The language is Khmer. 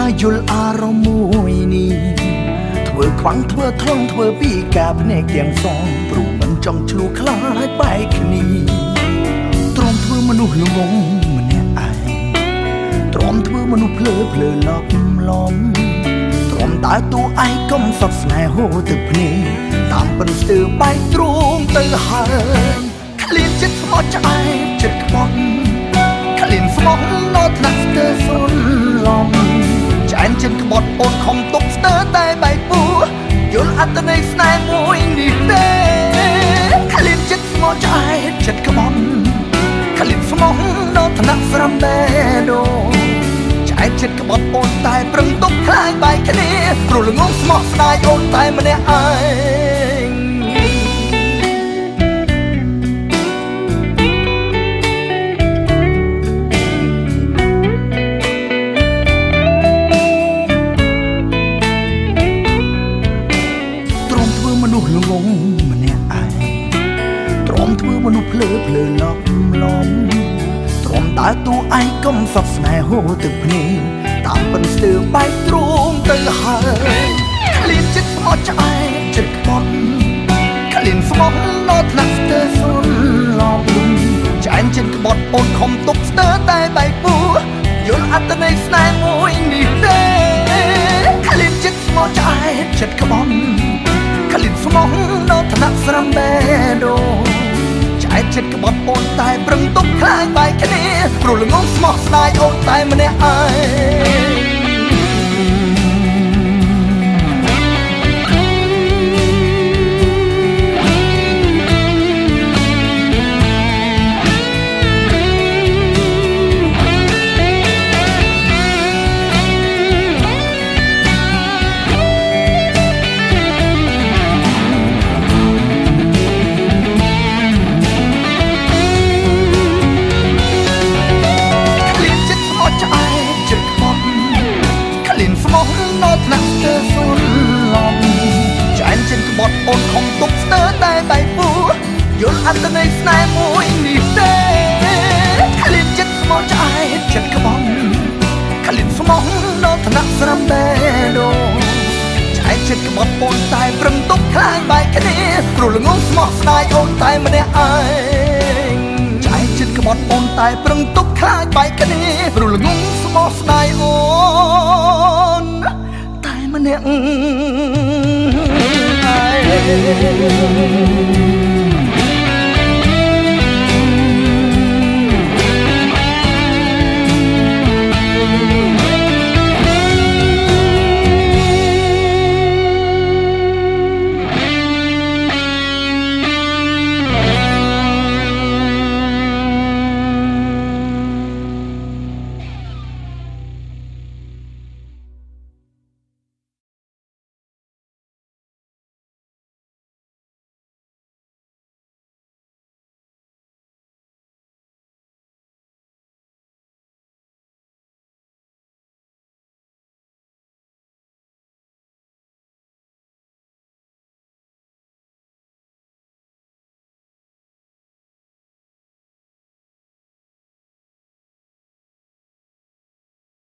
យល់អារម្មណ៍មួយនេះធ្វើខ្វាំងធ្វើថងធ្វើពីការភ្នែកទាំងសងព្រោះមិនចង់ឆ្លួខ្លាចបែកគ្នាទ្រាំធ្វើមនុស្សល្ងងម្នាក់ឯងទ្រាំធ្វើមនុស្សភ្លើឡប់ឡំទ្រាំដើរតួឯងកុំសត់ស្នេហ៍ហូរទឹកភ្នែកតាមពិនស្ទើរបែកទ្រូងទៅហើយក្លៀនចិត្តស្មោះឆ្អែតចិត្តខ្វត់ក្លៀនស្មោះនៅថ្នាក់ស្ទើរសុនឡំចែនចិត្តក្បត់អូនខំទុកស្ទើរតែបែកពោះយល់អត្តន័យស្នេហ៍មួយនេះទេក្លៀនចិត្តស្មោះឆ្អែតចិត្តខ្បត់ក្លៀនស្មោះនៅថ្នាក់ស្រំបែដូចែនចិត្តក្បត់អូនតែប្រឹងទុកខ្លាចបែកគ្នាព្រោះល្ងងស្មោះស្ដាយអូនតែម្នាក់ឯងមនុស្សល្ងងម្នាក់ឯងទ្រាំធ្វើមនុស្សភ្លើឡប់ឡំទ្រាំដើរតួឯងកុំសត់ស្នេហ៍ហូរទឹកភ្នែកតាមពិនស្ទើរបែកទ្រូងទៅហើយក្លៀនចិត្តស្មោះឆ្អែតចិត្តខ្បត់ក្លៀនស្មោះនៅថ្នាក់ស្ទើរសុនឡំចែនចិត្តក្បត់អូនខំទុកស្ទើរតែបែកពោះយល់អត្តន័យស្នេហ៍មួយនេះទេក្លៀនចិត្តស្មោះឆ្អែតចិត្តខ្បត់ក្លៀនស្មោះនៅថ្នាក់ស្រំបែដូចែកចិត្តក្បត់អូនតែប្រឹងទុកខ្លាចបែកគ្នាព្រោះល្ងងស្មោះស្ដាយអូនតែម្នាក់ឯងនៅថ្នាក់ស្ទើរសុនឡំចែនចិត្តក្បត់អូនខំទុកស្ទើរតែបែកពោះយល់អត្តន័យស្នេហ៍មួយនេះទេក្លៀនចិត្តស្មោះឆ្អែតចិត្តក្បត់ក្លៀនស្មោះនៅថ្នាក់ស្រំបែដូចែនចិត្តក្បត់អូនតែប្រឹងទុកខ្លាចបែកគ្នាព្រោះល្ងងស្មោះស្ដាយអូនតែម្នាក់ឯងចែនចិត្តក្បត់អូនតែប្រឹងទុកខ្លាចបែកគ្នាព្រោះល្ងងស្មោះស្ដាយអូនម្នាក់ឯង